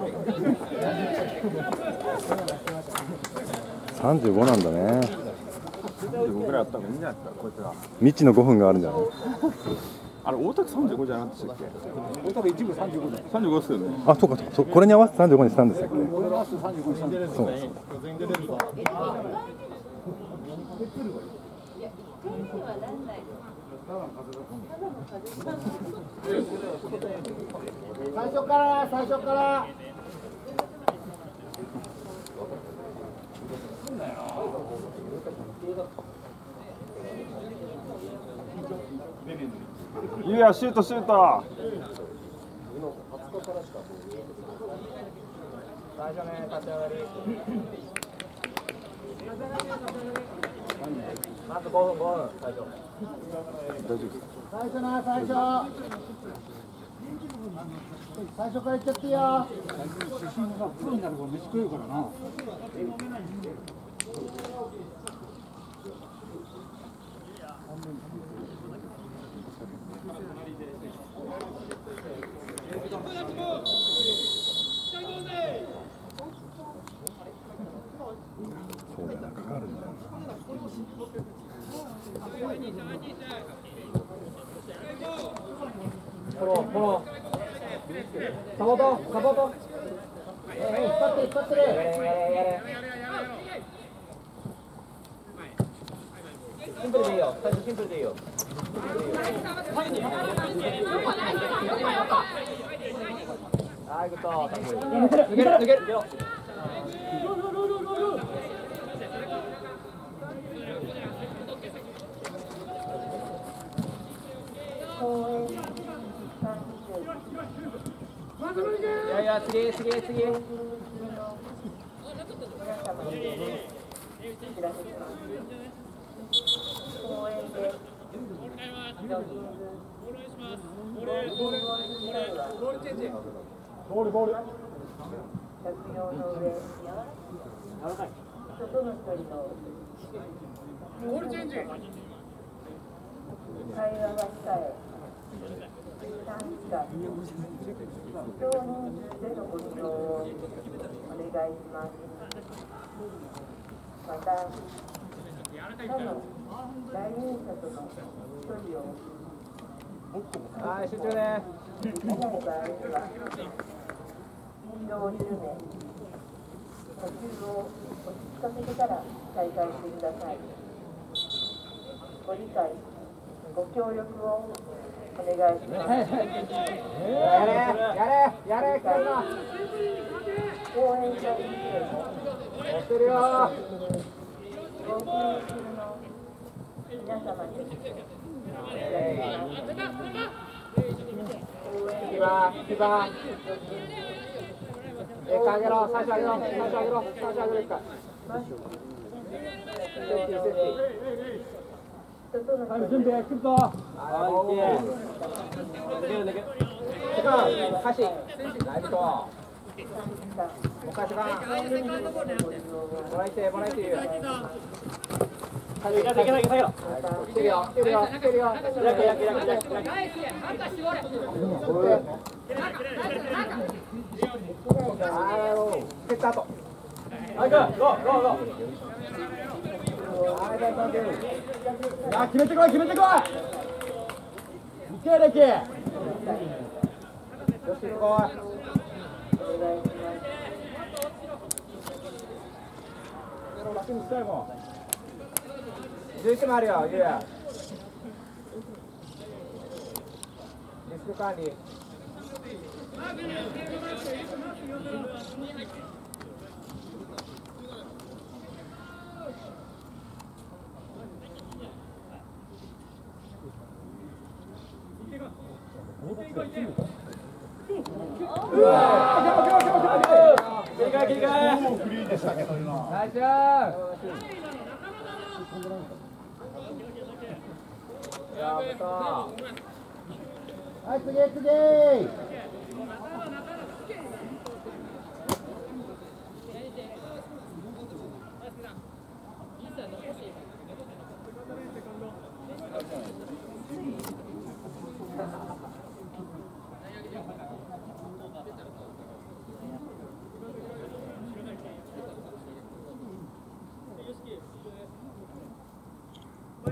35なんだね。 35ぐらいあった方がいいんじゃないですか、こいつら。 未知の5分があるんじゃない？ あれ、大田区35じゃなかったっけ？ 大田区一部35だよ。 35ですよね。 あ、そうかそうか。これに合わせて35にしたんでしたっけ？ これに合わせて35にしたんだよ。 そう。 最初からいや、シュートシュート。 最初ね、立ち上がりまず5分最初。 大丈夫ですか？ 最初から行っちゃっていいよ。出身がプロになるから飯食えるからな。 そうだな、かかるんだよ。 フォロー。サポート。引っ張ってる。やれ。シンプルでいいよ。最初シンプルでいいよ。はい、グッド。抜ける。いや、次。ボール。 また、他の来園者との距離をはい、集中ね。 長い場合にはスピードを緩め、呼吸を落ち着かせてから再開してください。ご理解、ご協力をお願いします。 やれ、来たな。 公園者以外も押してるよ。 ご協力の皆様に 2番。上げろ、最初上げろ。か。準備、来るぞ。歌詞。ライブと。もかしばん。もらいて。いけるよ。セットアウト。はい、ゴー。決めてこい。いけ、レキ。よし、こい。11もあるよ、ゆうや。リスク管理。切り替え。フリーでしたけど今。ナイス。はい、次。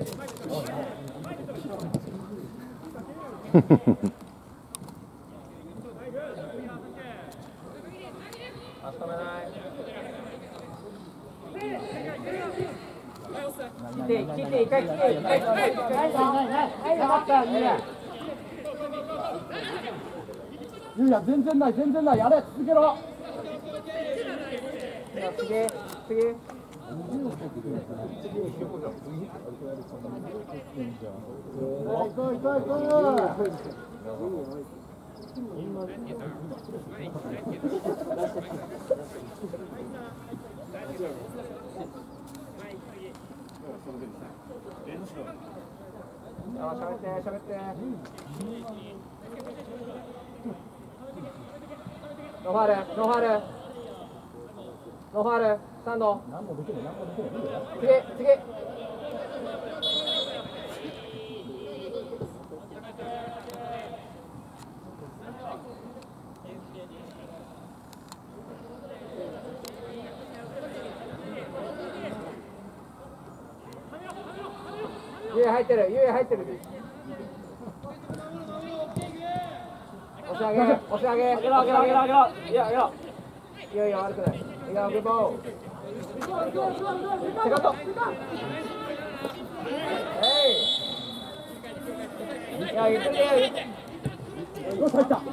ゆうや全然ない全然ないやれ続けろ次次しゃべってノーファウルノーファウルノーファウルスタンド次次ゆうや入ってるゆうや入ってる押し上げ押し上げいやいや悪くないいやグッボーセカンドいや言ってるよし入った入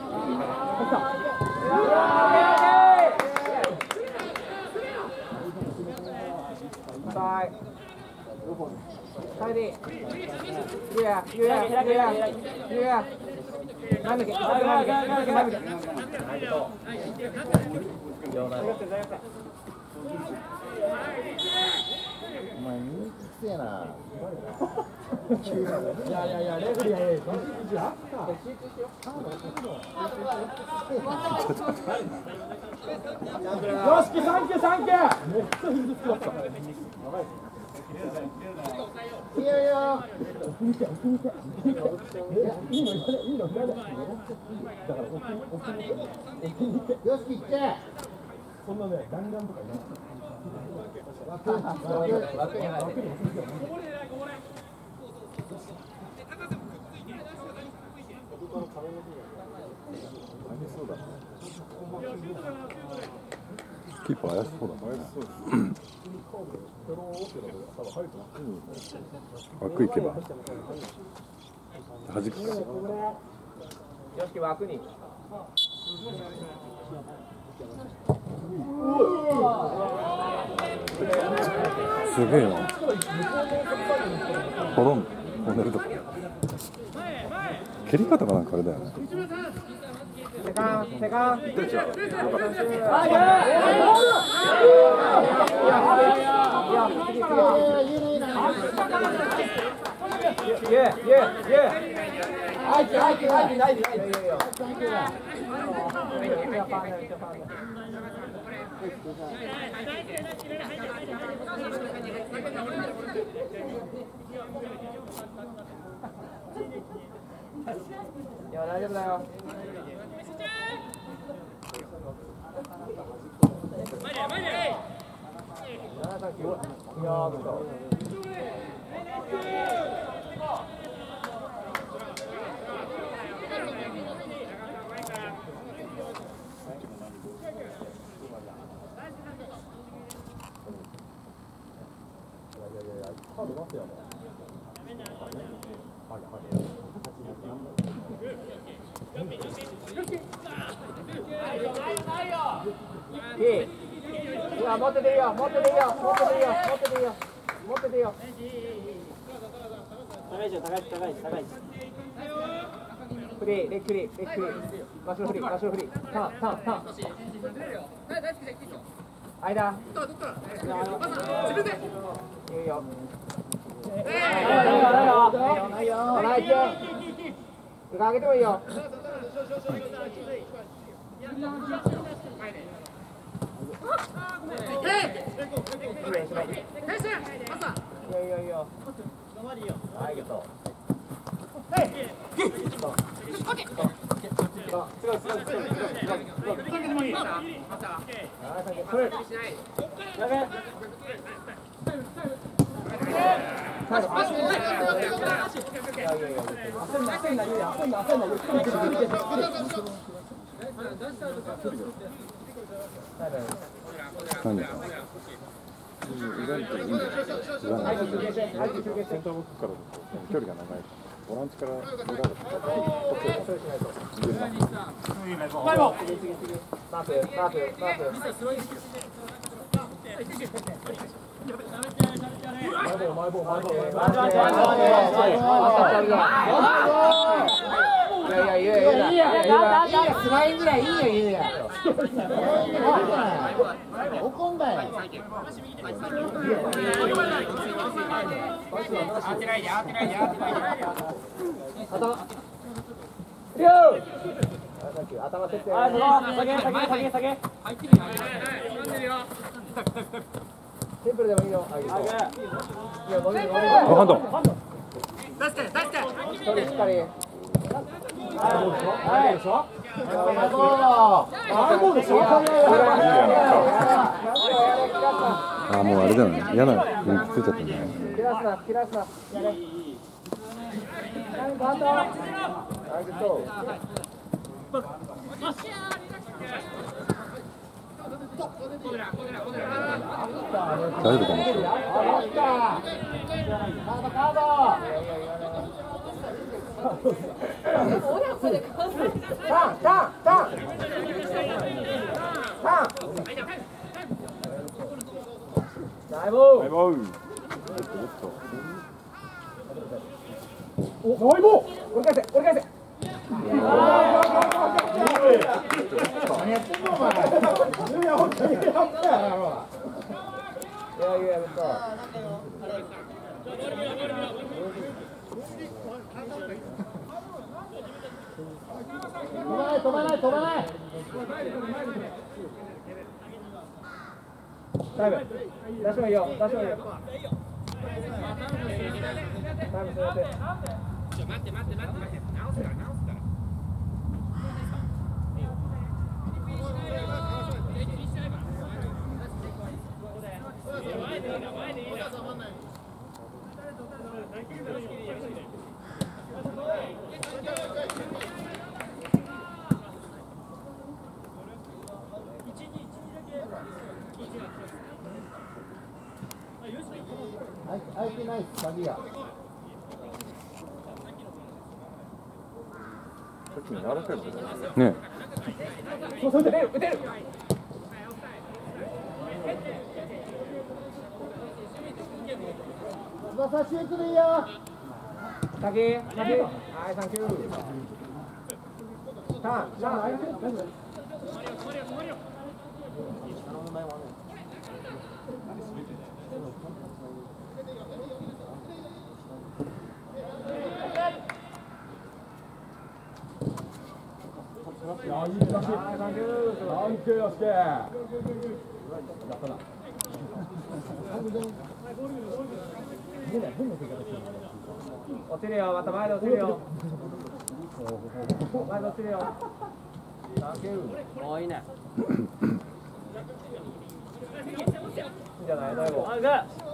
ったバイ帰りゆうやゆうやゆうやゆうや前向け前向けお前人気くせえな。 いやレフリーあったよしきサンキューサンキューめっちゃいいですよいやいや奥見て奥見ていいのいいのだから奥見てよしき行ってそんなね弾丸とかいない枠に入るキーパー怪しそうだね。枠行けば弾くか。 よしき枠にすげえな。ほろん跳ねるとこ。蹴り方がなんかあれだよね。 セカンセカンどっちだろう。 いや大丈夫だよ。いや持ってていいよ持ってていいよ持ってていいよ持ってていいよ持ってていいよ高いじゃん高いフリーレックリー場所フリーターン間いいよないよ上げてもいいよいいよはいゲットすごい何ですか。 意外といいんじゃないですか。センターバックからだと距離が長い。ボランチから裏だとスラインぐらいいいよ、いいよ。怒んだよ。頭つって。下げ。シンプルでもいいよ。 あ、ハンド。 しっかり。 あ、もうあれだよね。嫌な雰囲気ついちゃったね。 切らすな。 大丈夫かもしれない。 バイバイ。 飛ばない。タイム。出してもいいよ。タイム座って。相手ナイス、鍵が。 さっきの柔らかいことだね。 ね。 打てる。翼シュートでいいよ。先。はい、サンキュー。ターン。落ちるよ、また前で落ちるよ。前で落ちるよ。いいね。いいんじゃない、大悟。勝負。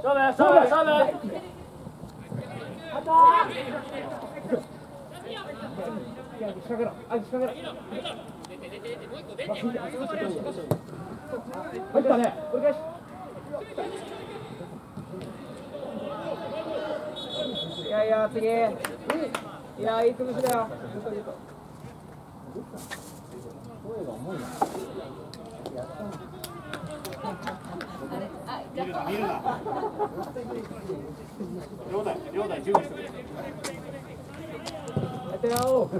仕掛けろ。入ったね。折り返し。いや次。いやいい潰しだよ。声が重いな。見るな。両台準備してくれ。やってよ。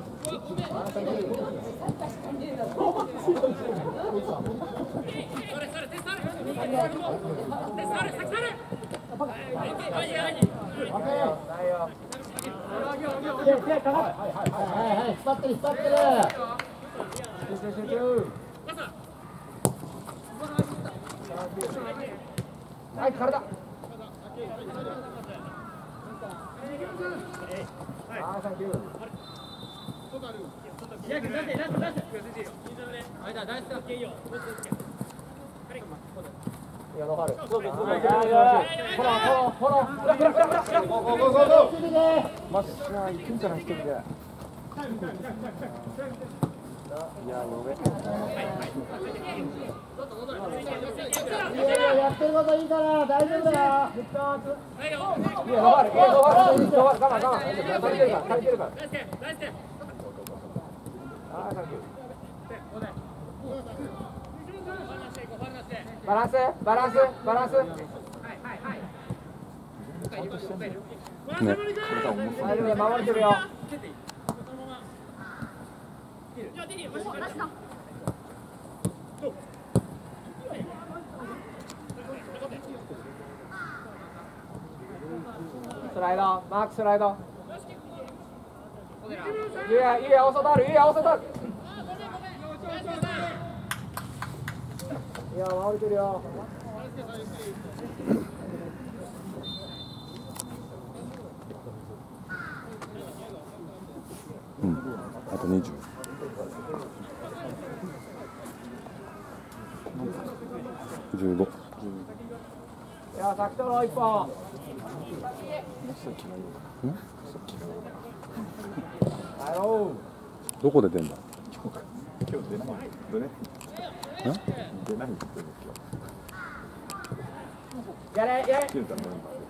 はい、体。サンキュー。よマッシャー行くんじゃない一人で。いや、呼べ。 やってることいいから大丈夫だよ。 バランス。 ね。 大丈夫だ、守れてるよ。スライド、マークスライド。いや、大外ある。いや、守れてるよ。 うん。あと20。15。 いや、先取ろう1本。 どこで出んだ。 今日出ない。出ないって今日。 やれ。 切れたの。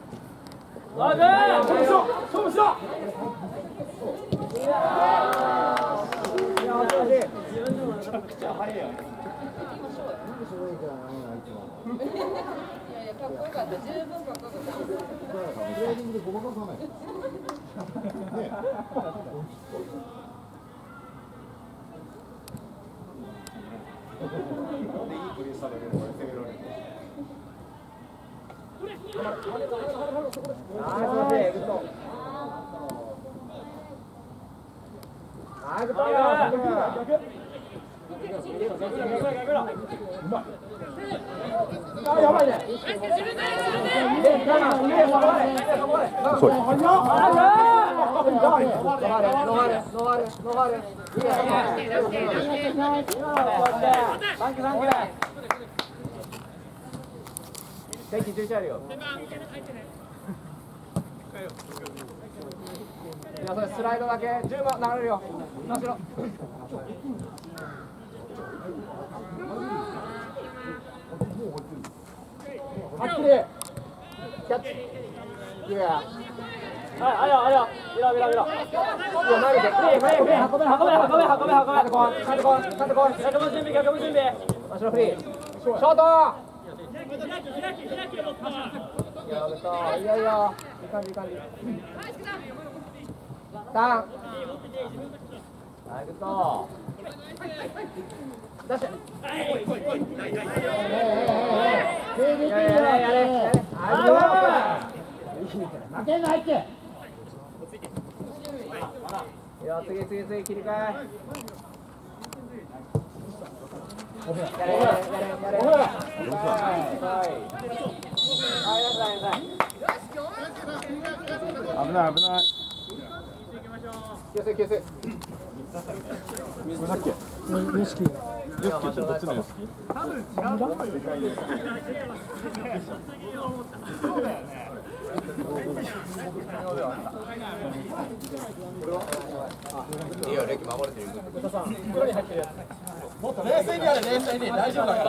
やばいね。 遅い。 電気11あるよ。いや、それスライドだけ10番流れるよ。後ろ。はっきりキャッチ。いや。見ろ。いや、投げて。運べ。準備。後ろフリー。ショート。いや、いい感じ。ターン。はい、グッド。出して。やれ。 負けんな入って。 いや、次切り替え。やれ。 危ない。 気をつけ。 さっき。ヨシキってどっちのヨシキ？ いいよ、レキ守れてる。 もっと冷静にやれ、大丈夫だから。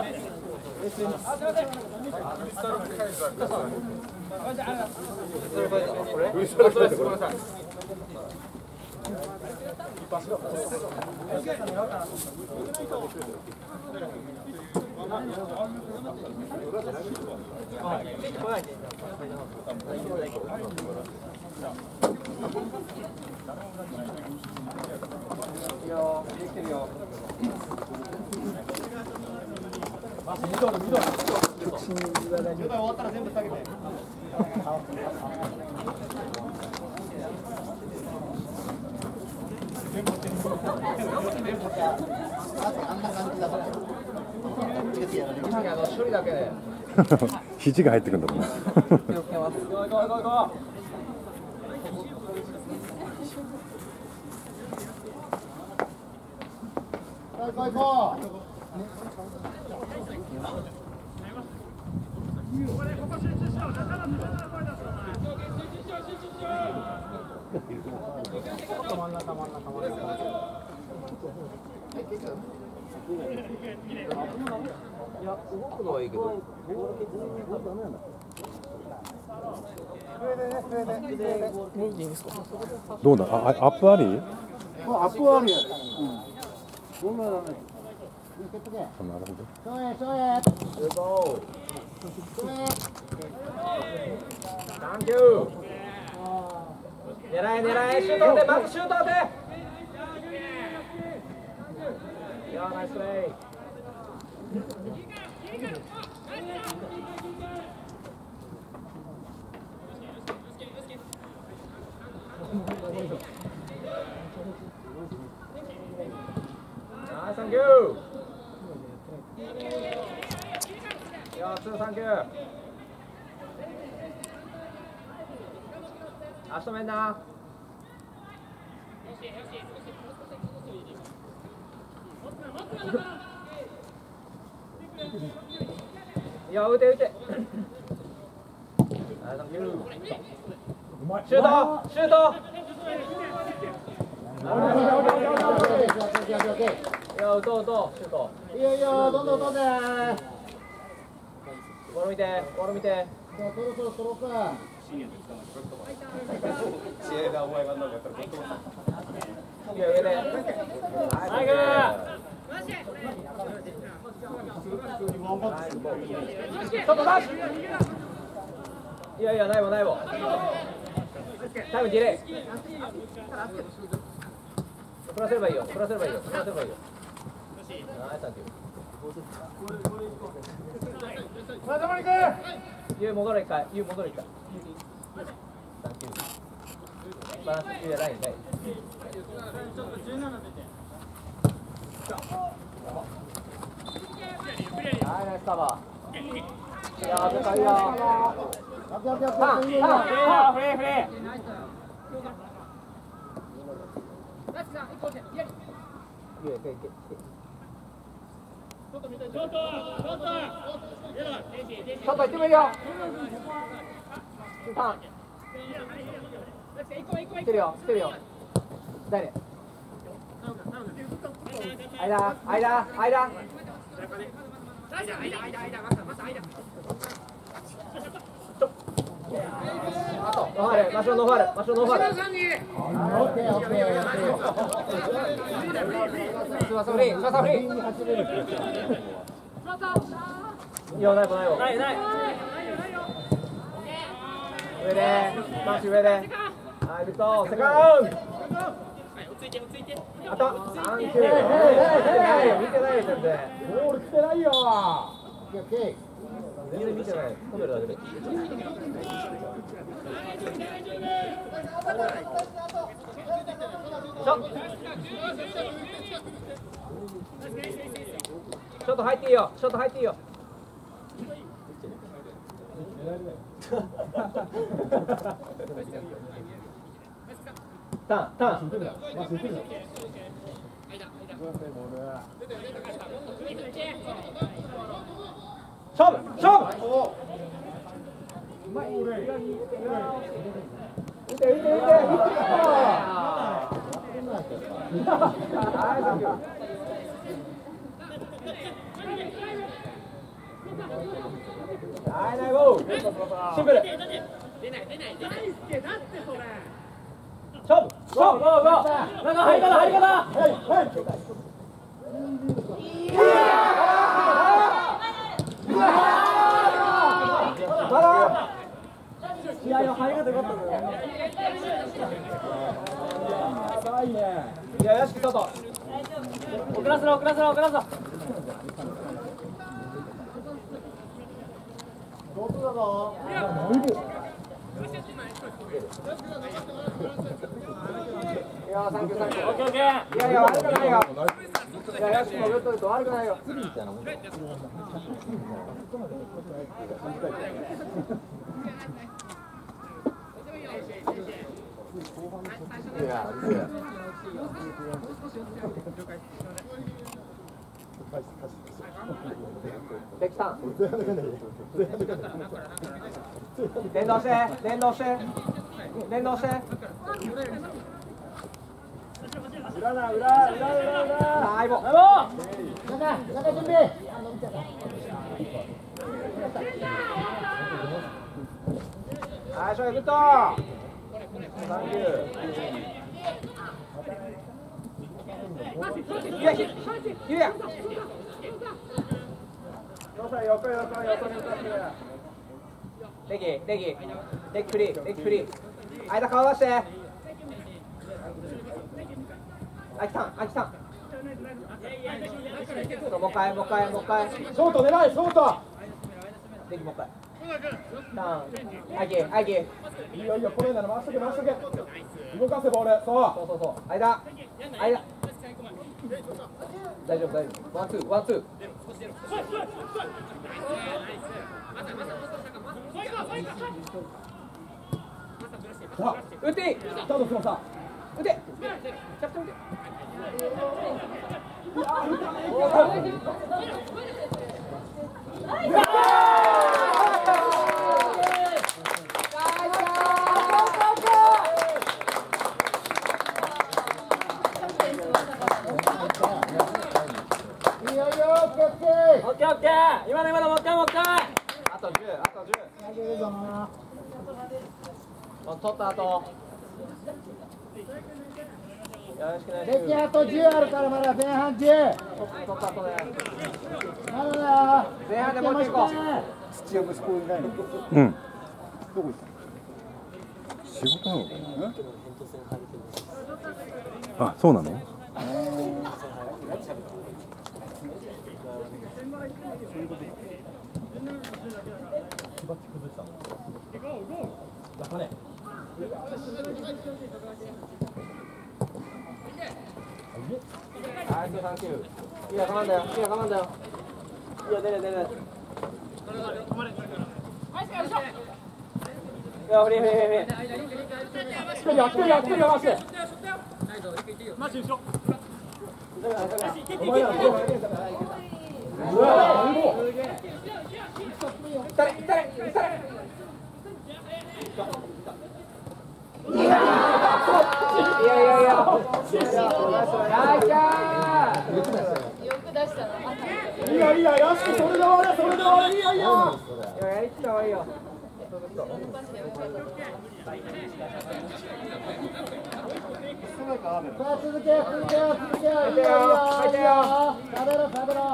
終わったら全部下げて。 処理だけで。 肘が入ってくるんだもん。 行こう。 いや、動くのはいいけど。 どうだ、アップあり？ アップあるやつ。そんなだね。 あ、なるほど。 サンキュー。狙え狙え、シュート打て、まずシュート打て。いや、ナイスプレー。ナイスサンキュー。いや、ツーサンキュー。足止めんな。いや、打て打て。シュートシュート。いや、打とう打とう、シュート。 いいよいいよ、どんどんどんで。 ボール見て、ボール見て。 そろそろそろか。 試合が覚えがんなかったら本当にいや、上で。はい、ちょっとダッシュ。いやいや、ないわないわ。タイムディレイ。振らせればいいよ、振らせればいいよ、振らせればいいよ。ナイスサンキュー。ユー戻れ一回、ユー戻れ一回。サンキュー。バランス、ユーやライン、ライン。はい、ナイスカバー。いやー、でかいよ。フレーフレー。ちょっと行ってもいいよ。ターン。来てるよ、来てるよ。誰？間、間、間。ノーファウル、マシュノーファウル、マシュノーファウル。スマサフリー、スマサフリー。いや、ないもないよ。ないない。上で、マッシュ上で。はい、ビット、セカンド。あと、3球。見てないよ、見てないよ、全然。 ボール来てないよ。 全然見てない。止めるだけで。ちょっと入っていいよ。ちょっと入っていいよ。ターン、ターン。勝負、勝負。打て、打て、打て、打て。はい、ナイボー。シンプル。勝負、勝負、ゴー、ゴー。中入り方、入り方。まだ。試合の入り方良かったね。いや、よし、外。遅らせろ、遅らせろ、遅らせろ。 上手だぞ。 いや、サンキュー、サンキュー。オッケー、オッケー。いやいや、悪くないよ。いや、よし、もう打っとると悪くないよ。いや、うや。 ベキさん連動して連動して連動して裏な裏あいぼ中準備はいしょグッドサンキューゆうやゆうや横に向かってレギフリー間顔出してあきさんもう一回ショート狙いショートレギもう一回ターンあきいいよこれなら回しとけ動かせボールそう間大丈夫ワンツー打っていいスタートしました打てキャプテン打てオッケー今のもう一回あと10取った後よろしくお願いします敵あと10あるからまだ前半10 取った後でまだだ前半でもう一回行こう土屋息子いないの？ うんどこ行った仕事なのかなあ、そうなのはい、サンキュー。いや、我慢だよ。いや、出る。いや、フリー。来るよ、回して。マジ後ろ。誰。いや。いいよ、よし、それで終わり、いいよ。やりきった方がいいよ。 さあ続けよ食べろ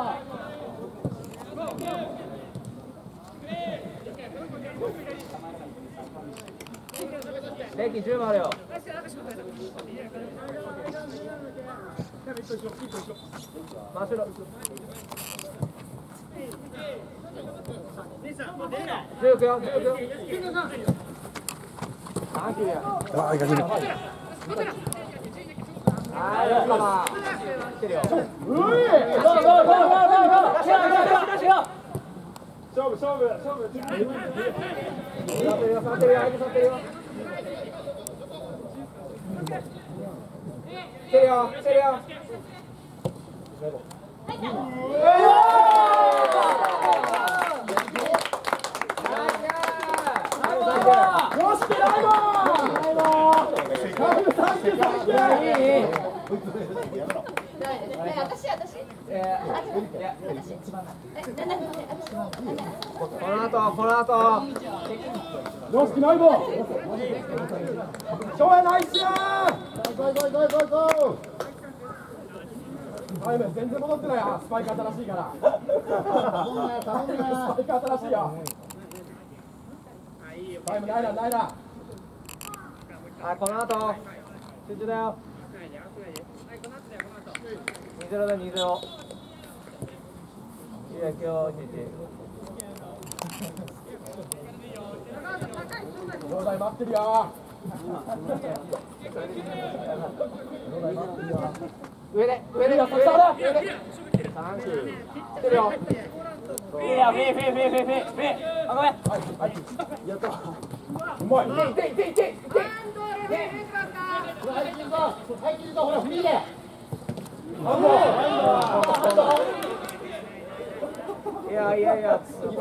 レキ10もあるよ。真後ろ。強くよ。サンキューや。 あ、いかずにはい、よしかま。来てるよ。勝負。触ってるよ。来てるよ。この後。よし、ないぼ。翔平ナイスやゴータイム全然戻ってないよ。スパイク新しいから。スパイク新しいよ。タイムないな。はい、この後集中だよ。2-0だ、2-0。いや、今日場内待ってるよ。上でよ、そしたら上で。3周。来てるよ。いや、フェイ。あ、ごめん。やった。うまい。いって。 入ってるぞほらフリーでいやいやいや。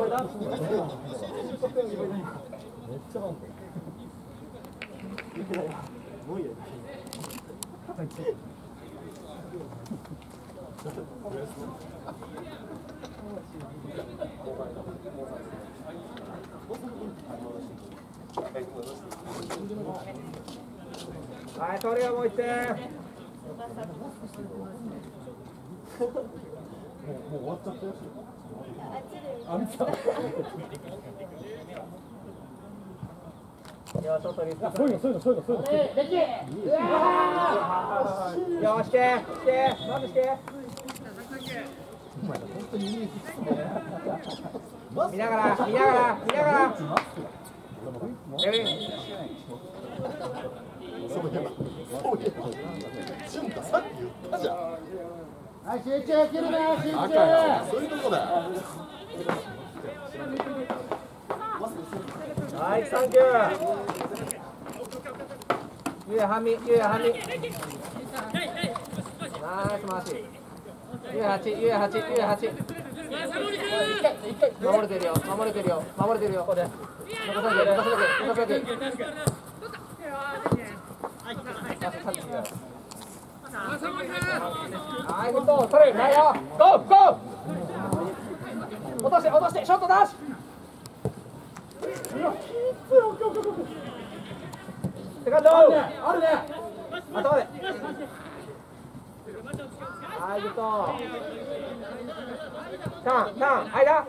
はい、取れよ、もう1点。 もう終わっちゃったよ。あ、見た。 よし、外に。 そういうの。 よし、け、まずけ。見ながら。 はい、集中切るな、集中。 そういうとこだよ。 はい、サンキュー。ゆうやはみ。ナイス回し。ゆうや8。守れてるよ。ここで。残さなきゃ。はい、フット、取れ、ないよ。ゴー。落として、ショットダッシュ。セカンド。あるね。頭で。はい、グッド。ターン、間。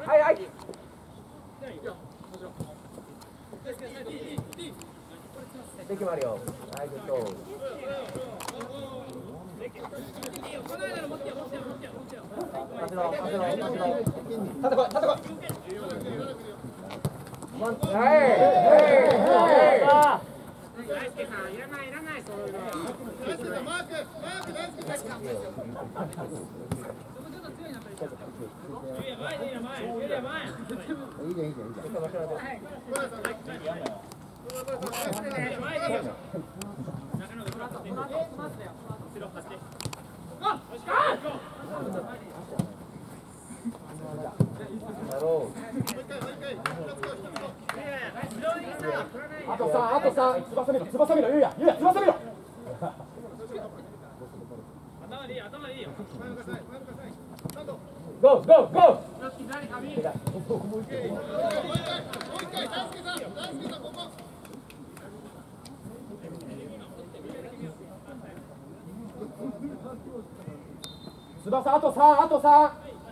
で決まるよ。はい、グッド。立てろ。立ってこい。あと3、翼見ろ、ゆうや、翼見ろ。頭でいいよ。ゴー。翼あと3。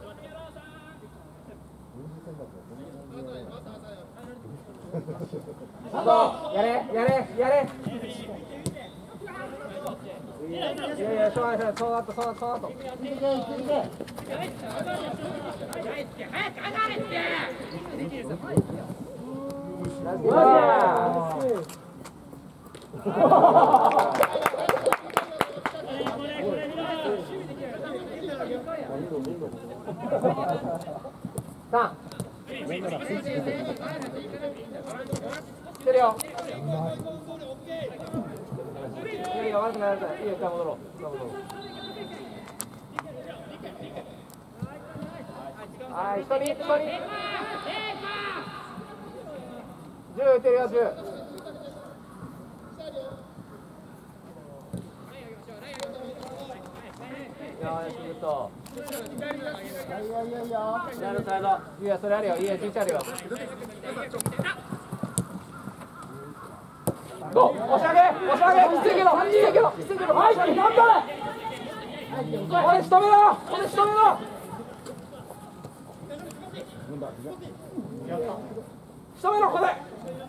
やれ。いや、しょうがない、その後。来てるよ。いや、悪くない。いいよ、戻ろう。はい、1人。10打てるよ、10。よし、グッド。いや、それあるよ。いや、11あるよ。ゴー、押し上げ、きついけど、はい、頑張れ。これ仕留めろ。仕留めろ、これ。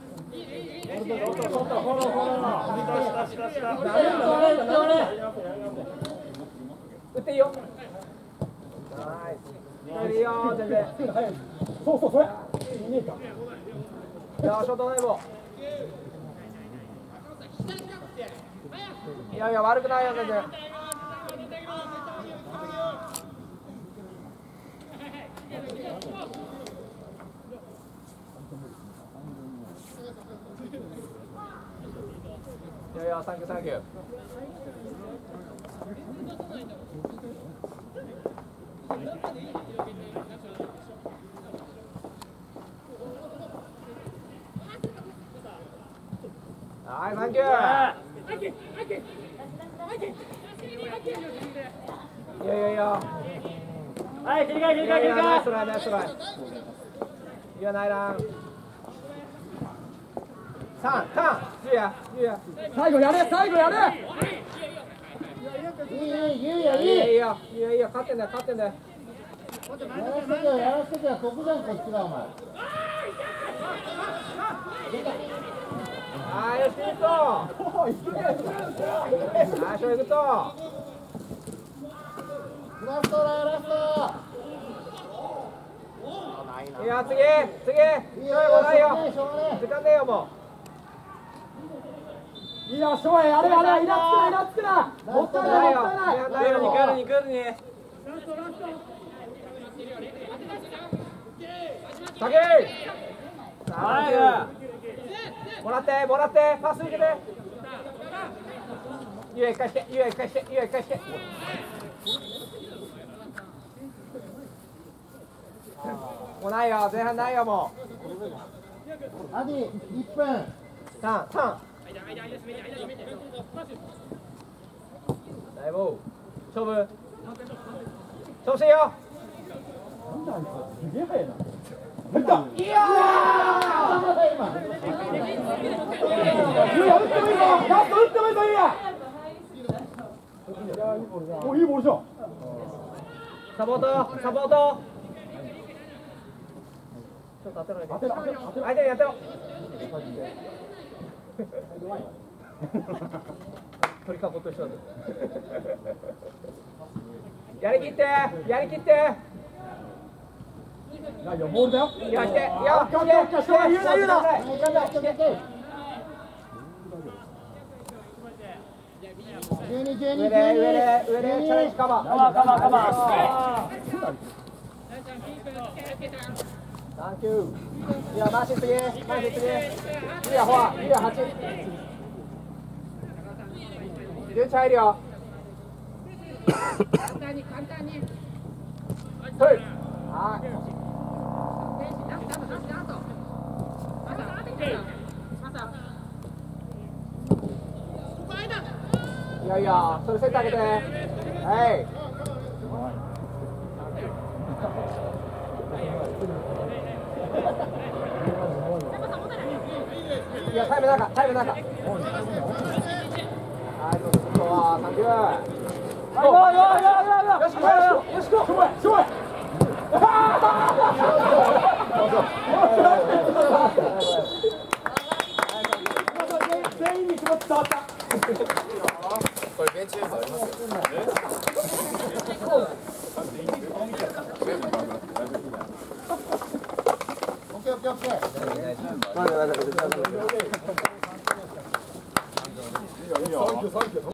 打っていいよ。ナイス。いいよ、全然。 そう、それ。いいねえか。 ショートナイボ。いや、悪くないよ、全然。いや、サンキュー。 はい、サンキュー。いやいやいや。 はい、切り替え切り替え切り替え。 ナイストライナイストライ。いやないらん。ターンターン。ゆうやゆうや。 最後やれ最後やれ。 いいゆうやいいいいよいいよいいよ勝ってんだよ勝ってんだよ。 やらせときゃ得じゃんこっちがお前はいよし行くと。ナイス行くと。 ラストラストいや次次。 いいよないよ。 しょうがね時間ねえよもいいよ翔平やれやれイラつくなもったいないもったいない。 ないよ。 に来るに。 先もらってもらってパス受けて。ゆうや一回してゆうや一回してゆうや一回して。もうないよ前半ないよもう。 アディ1分ターンターン。だいぶ勝負調子いいよ。 すげえ速いな。 いやーいや打ってもいいぞ。ラスト打ってもいいぞいいや。おいいボールじゃん。 サポートサポート。ちょっと当てろ当てろ当てろ当てろ。 相手にやってろ。鳥かごと一緒だ。やりきってやりきって。 いやボールだよ。 いやしていやオッケーオッケーオッケー翔平言うな言うな。 上でチャレンジカバーカバー。 サンキュー。いや回し次回し次。いやフォアいや8。11入るよ。トイレ。はい。いやいや、それセット上げて。はい。いや、タイム中、タイム中。はい、どうぞ、サンキュー。よし、よし、 全員に気持ち伝わった。 これベンチレースありますよ。 オッケーオッケーオッケーいいよいいよ。